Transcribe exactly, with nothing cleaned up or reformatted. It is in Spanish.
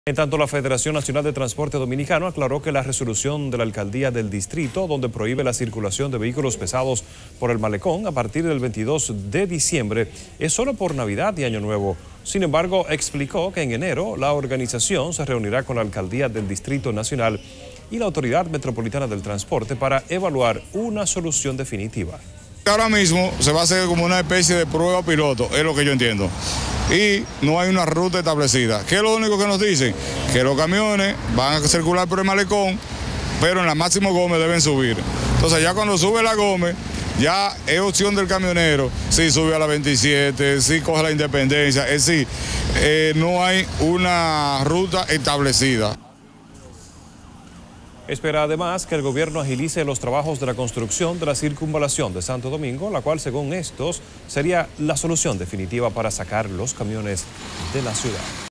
En tanto, la Federación Nacional de Transporte Dominicano aclaró que la resolución de la Alcaldía del Distrito, donde prohíbe la circulación de vehículos pesados por el malecón a partir del veintidós de diciembre, es solo por Navidad y Año Nuevo. Sin embargo, explicó que en enero la organización se reunirá con la Alcaldía del Distrito Nacional y la Autoridad Metropolitana del Transporte para evaluar una solución definitiva. Ahora mismo se va a hacer como una especie de prueba piloto, es lo que yo entiendo. Y no hay una ruta establecida. ¿Qué es lo único que nos dicen? Que los camiones van a circular por el malecón, pero en la Máximo Gómez deben subir. Entonces ya cuando sube la Gómez, ya es opción del camionero si sube a la veintisiete, si coge la Independencia, es decir, eh, no hay una ruta establecida. Espera además que el gobierno agilice los trabajos de la construcción de la circunvalación de Santo Domingo, la cual, según estos, sería la solución definitiva para sacar los camiones de la ciudad.